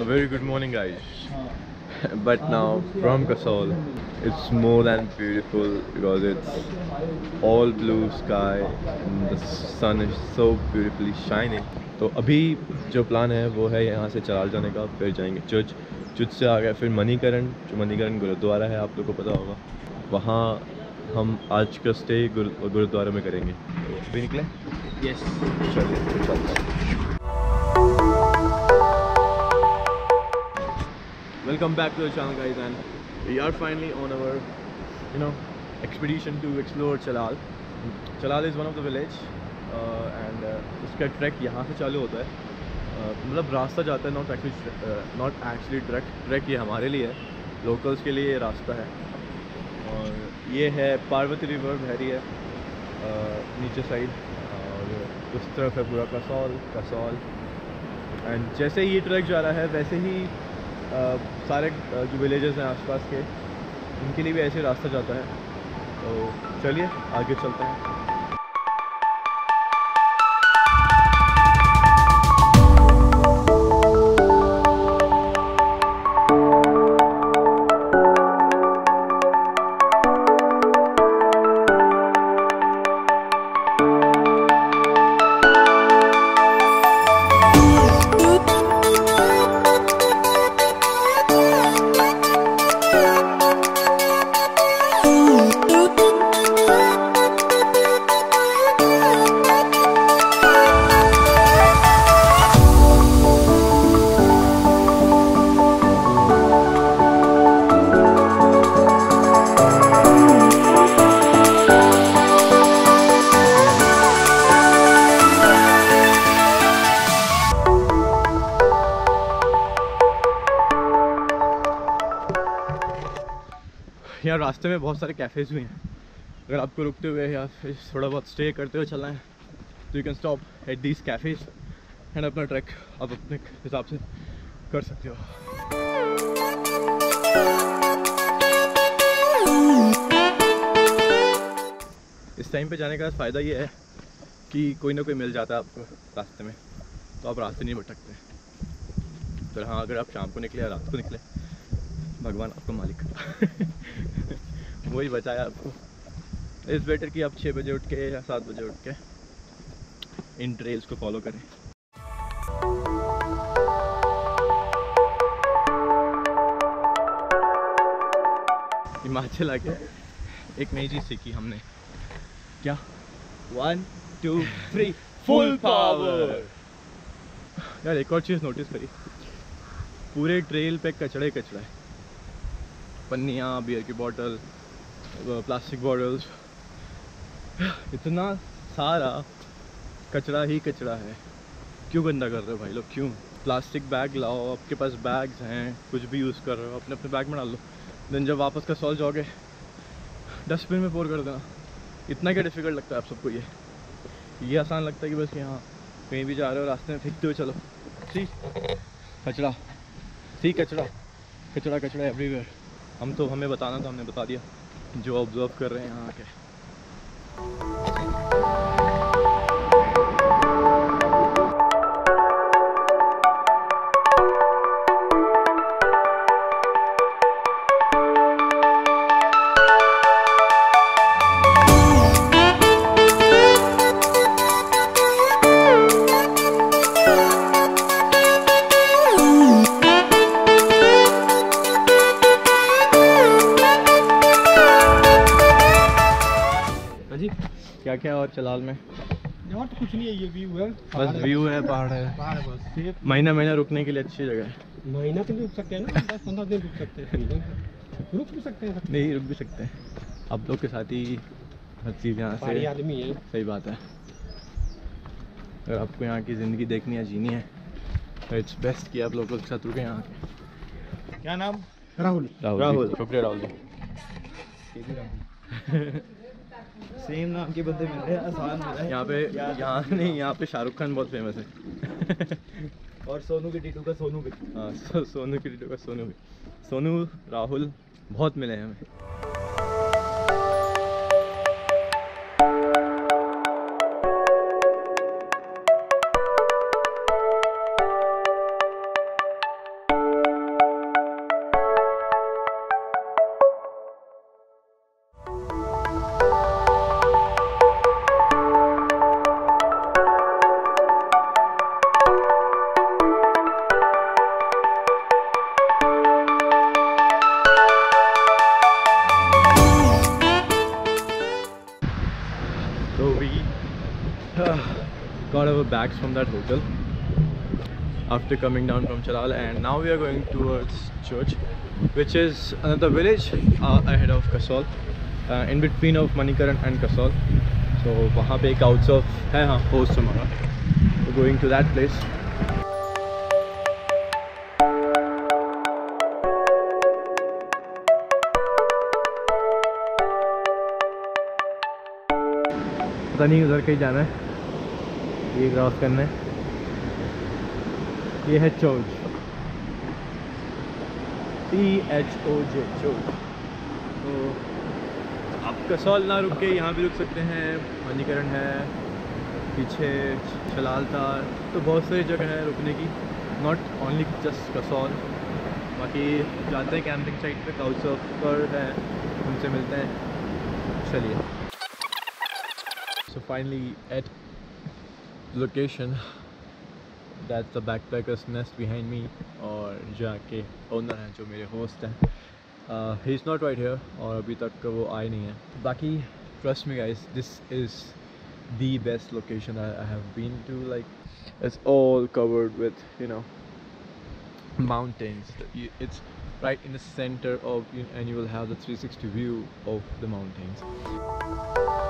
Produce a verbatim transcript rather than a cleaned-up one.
very good morning, guys. But now from Kasol, it's more than beautiful because it's all blue sky and the sun is so beautifully shining. तो अभी जो plan है वो है यहाँ से चलाल जाने का, फिर जाएंगे चज, चज से आ गया फिर मणिकरण, जो मणिकरण गुरुद्वारा है आप लोगों को पता होगा, वहाँ हम आज का स्टे गुरु गुरुद्वारा में करेंगे। तो अभी निकले? यस, चलिए फिर चलते हैं। Welcome back to the channel, guys, and we are finally on our, you know, expedition to explore Chalaal. Chalaal is one of the village, uh, and uh, उसका ट्रैक यहाँ से चालू होता है, uh, मतलब रास्ता जाता है, not actually not actually track track ये हमारे लिए है, लोकल्स के लिए ये रास्ता है। और ये है पार्वती रिवर बह रही है uh, नीचे साइड, और उस तरफ है पूरा कसौल कसौल एंड जैसे ही ये ट्रैक जा रहा है वैसे ही Uh, सारे uh, जो विलेजेस हैं आसपास के, उनके लिए भी ऐसे रास्ता जाता है। तो चलिए आगे चलते हैं। यहाँ रास्ते में बहुत सारे कैफ़ेज़ भी हैं, अगर आपको रुकते हुए या फिर थोड़ा बहुत स्टे करते हुए चलना है तो you can stop at these cafes and अपना ट्रैक आप अपने हिसाब से कर सकते हो। इस टाइम पे जाने का फ़ायदा ये है कि कोई ना कोई मिल जाता है आपको रास्ते में, तो आप रास्ते नहीं भटकते। तो हाँ, अगर आप शाम को निकले या रात को निकले, भगवान आपको मालिक वही बचाया आपको। इस बेटर कि आप छः बजे उठ के या सात बजे उठ के इन ट्रेल्स को फॉलो करें। हिमाचल आके एक नई चीज़ सीखी हमने, क्या? One two three full power. यार एक और चीज़ नोटिस करी, पूरे ट्रेल पे कचड़े कचड़ा है, पन्नियाँ, बियर की बोतल, प्लास्टिक बॉटल्स, इतना सारा कचरा ही कचरा है। क्यों गंदा कर रहे हो भाई लोग, क्यों? प्लास्टिक बैग लाओ, आपके पास बैग्स हैं, कुछ भी यूज़ कर रहे हो अपने अपने बैग में डाल लो, देन जब वापस कसौल जाओगे डस्टबिन में पोर कर देना। इतना क्या डिफ़िकल्ट लगता है आप सबको? ये ये आसान लगता है कि बस यहाँ कहीं भी जा रहे हो रास्ते में फेंकते हुए चलो। सी कचरा, सी कचरा कचरा कचरा एवरीवेयर। हम तो हमें बताना था, हमने बता दिया जो ऑब्जर्व कर रहे हैं यहाँ आके। क्या क्या और चलाल में? यहाँ तो कुछ नहीं है, ये व्यू है, बस व्यू है, पहाड़ है, पहाड़ है बस। महीना महीना रुकने के लिए अच्छी जगह है। महीना तो रुक सकते हैं ना, दस पंद्रह दिन रुक सकते हैं, रुक भी सकते हैं, नहीं रुक भी सकते हैं। आप लोग के साथ ही हर चीज़ यहाँ से आदमी है। सही बात है। अगर आपको यहाँ की ज़िंदगी देखनी है, जीनी है, तो इट्स बेस्ट कि आप लोगों के साथ रुके यहाँ के। क्या नाम? राहुल। राहुल राहुल शुक्रिया राहुल जी। सेम नाम के बंदे मिल रहे हैं, आसान मिल रहा है यहाँ पे। यहाँ नहीं, यहाँ पे शाहरुख खान बहुत फेमस है और सोनू के टीटू का सोनू भी। हाँ, सो, सोनू के टीटू का सोनू भी। सोनू राहुल बहुत मिले हैं हमें। bags from that hotel after coming down from Chalaal, and now we are going towards Choj, which is another village uh, ahead of Kasol, uh, in between of Manikaran and Kasol. So वहाँ पे एक couch of है हाँ host हमारा. We're going to that place. पता नहीं उधर कहीं जाना है, ये क्रॉस करना है. ये है choose, T H O J, choose. तो आप कसौल ना रुक के यहाँ भी रुक सकते हैं. मणिकरण है, पीछे छलाल था, तो बहुत सारी जगह है रुकने की, नॉट ओनली जस्ट कसौल. बाकी जाते हैं कैंपिंग साइट पे, काउच सर्फर है, उनसे मिलते हैं. चलिए. So finally at location, that's the backpackers nest behind me, और जाके ओनर हैं जो मेरे होस्ट हैं, uh, he's not right here और अभी तक वो आए नहीं हैं. बाकी trust me guys, this is the best location I, I have been to. Like it's all covered with, you know, mountains. It's right in the center of, and you will have the three sixty view of the mountains.